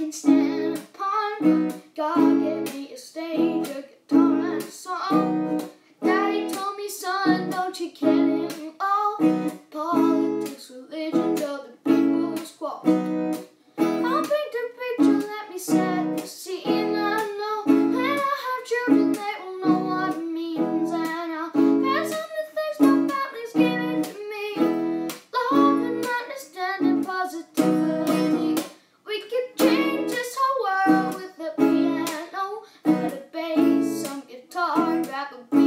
can stand upon. God gave me a stage, a guitar, and a song. Daddy told me, son, don't you get involved. Politics, religion, till the people squall. I'll paint a picture, let me set the scene. I know when I have children, they will know what it means. And I'll pass on the things my family's given to me. Love and understanding, positivity. We could change this whole world with a piano and a bass, some guitar, grab a